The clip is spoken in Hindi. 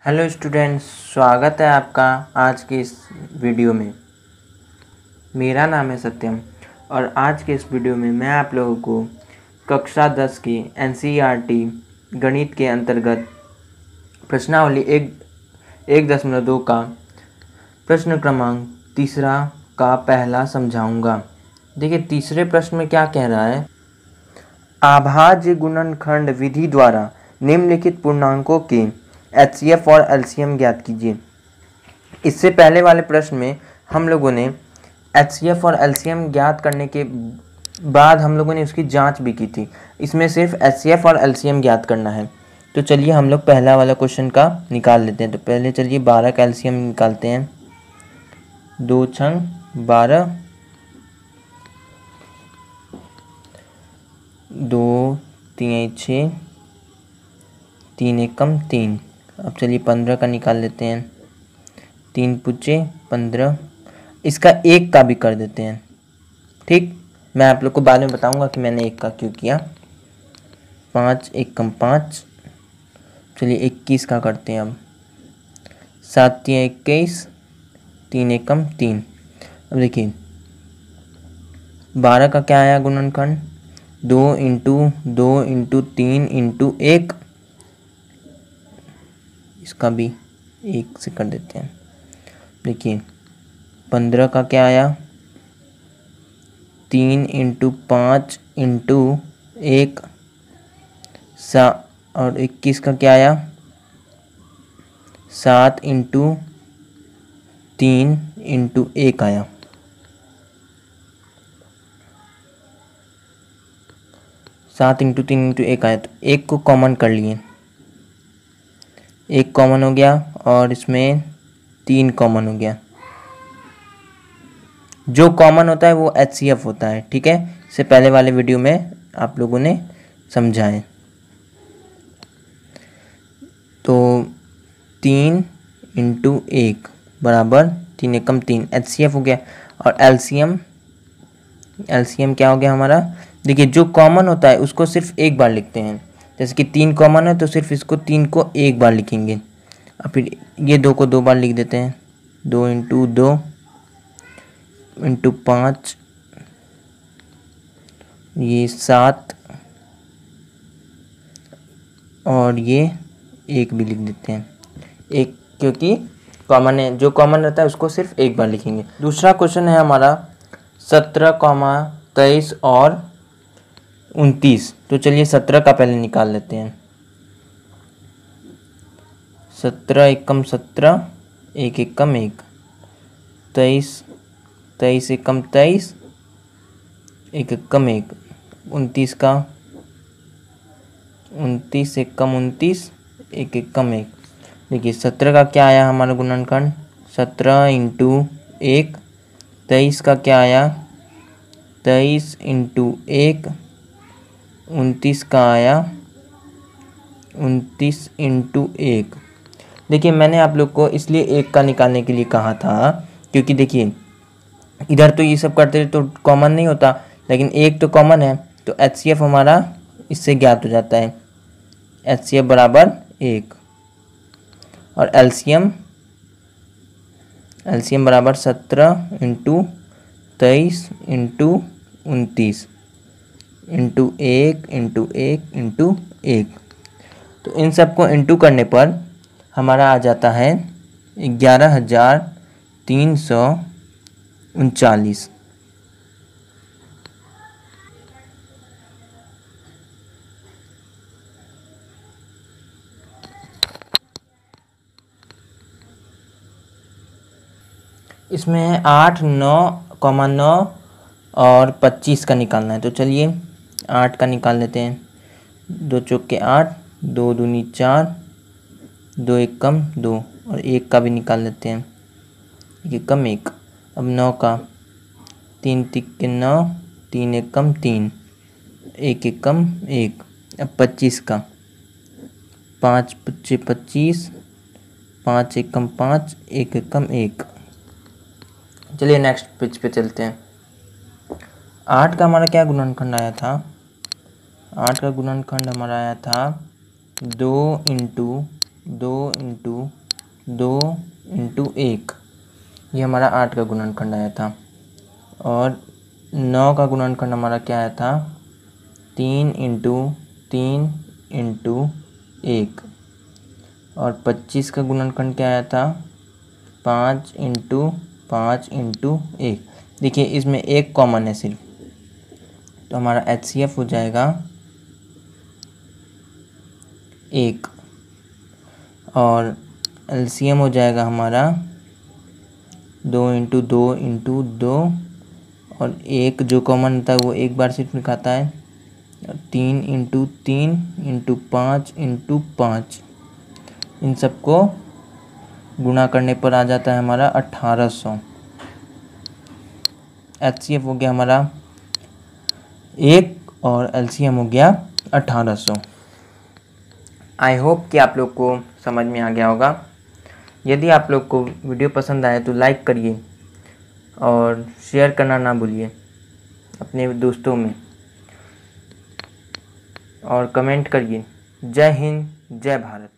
हेलो स्टूडेंट्स, स्वागत है आपका आज के इस वीडियो में। मेरा नाम है सत्यम और आज के इस वीडियो में मैं आप लोगों को कक्षा 10 की एनसीईआरटी गणित के अंतर्गत प्रश्नावली 1.2 का प्रश्न क्रमांक तीसरा का पहला समझाऊंगा। देखिए, तीसरे प्रश्न में क्या कह रहा है। अभाज्य गुणनखंड विधि द्वारा निम्नलिखित पूर्णांकों के एचसीएफ और एलसीएम ज्ञात कीजिए। इससे पहले वाले प्रश्न में हम लोगों ने एचसीएफ और एलसीएम ज्ञात करने के बाद हम लोगों ने उसकी जांच भी की थी। इसमें सिर्फ एचसीएफ और एलसीएम ज्ञात करना है। तो चलिए हम लोग पहला वाला क्वेश्चन का निकाल लेते हैं। तो पहले चलिए 12 का एलसीएम निकालते हैं। 2 छंग 12, 2 3 6, 3 एकम 3। अब चलिए 15 का निकाल लेते हैं। 3 पुचे 15। इसका 1 का भी कर देते हैं। ठीक, मैं आप लोग को बाद में बताऊंगा कि मैंने 1 का क्यों किया। 5 एकम 5। चलिए 21 का करते हैं अब। 7 3 21, 3 एकम 3। अब देखिए 12 का क्या आया गुणनखंड, 2 इंटू 2 इंटू 3 इंटू 1। इसका भी 1 से कर देते हैं। देखिए 15 का क्या आया, 3 इंटू 5 इंटू 1 और 21 का क्या आया, 7 इंटू 3 इंटू 1 आया। सात इंटू 3 इंटू 1 आया। तो 1 को कॉमन कर लिए, 1 कॉमन हो गया और इसमें 3 कॉमन हो गया। जो कॉमन होता है वो एचसीएफ होता है। ठीक है, इससे पहले वाले वीडियो में आप लोगों ने समझा है। तो 3 इंटू 1 बराबर 3 एकम 3 एचसीएफ हो गया। और एलसीएम क्या हो गया हमारा। देखिए जो कॉमन होता है उसको सिर्फ एक बार लिखते हैं। जैसे कि 3 कॉमन है तो सिर्फ इसको 3 को एक बार लिखेंगे। और फिर ये 2 को 2 बार लिख देते हैं। 2 इंटू 2 इंटू 5, ये 7 और ये 1 भी लिख देते हैं। 1 क्योंकि कॉमन है, जो कॉमन रहता है उसको सिर्फ एक बार लिखेंगे। दूसरा क्वेश्चन है हमारा 17, 23 और 29। तो चलिए 17 का पहले निकाल लेते हैं। 17 एकम 17, 1 एकम 1। 23 एकम 23, 1 एकम 1। 29 का 29 एकम 29, 1 एकम 1। देखिए 17 का क्या आया हमारा गुणनखंड, 17 इंटू 1। 23 का क्या आया, 23 इंटू 1। 29 का आया 29 इंटू 1। देखिए मैंने आप लोग को इसलिए 1 का निकालने के लिए कहा था क्योंकि देखिए इधर तो ये सब करते तो कॉमन नहीं होता, लेकिन 1 तो कॉमन है। तो एचसीएफ हमारा इससे ज्ञात हो जाता है। एचसीएफ बराबर 1। और एलसीएम बराबर 17 into 23 into 29 into 1 into 1 into 1। तो इन सबको इंटू करने पर हमारा आ जाता है 11,339। इसमें 8, 9, और 25 का निकालना है। तो चलिए 8 का निकाल लेते हैं। 2 चौके 8, 2 दूनी 4, 2 एकम 2 और 1 का भी निकाल लेते हैं। 1 एकम 1। अब 9 का 3 तिक्के 9, 3 एकम 3, 1 एकम 1। अब 25 का 5 पच्चे 25, 5 एकम 5, 1 एकम 1। चलिए नेक्स्ट पेज पे चलते हैं। 8 का हमारा क्या गुणनखंड आया था, 8 का गुणनखंड हमारा आया था 2 इंटू 2 × 1, ये हमारा 8 का गुणनखंड आया था। और 9 का गुणनखंड हमारा क्या आया था? 3 × 3 × 1। और 25 का गुणनखंड क्या आया था? 5 × 5 × 1। देखिए इसमें एक कॉमन है सिर्फ, तो हमारा HCF हो जाएगा 1। और LCM हो जाएगा हमारा 2 × 2 × 2। और एक जो कॉमन होता है वो एक बार सिर्फ निकालता है। 3 × 3 × 5 × 5, इन सबको गुणा करने पर आ जाता है हमारा 1800। HCF हो गया हमारा 1 और LCM हो गया 1800। आई होप कि आप लोग को समझ में आ गया होगा। यदि आप लोग को वीडियो पसंद आए तो लाइक करिए और शेयर करना ना भूलिए अपने दोस्तों में, और कमेंट करिए। जय हिंद, जय भारत।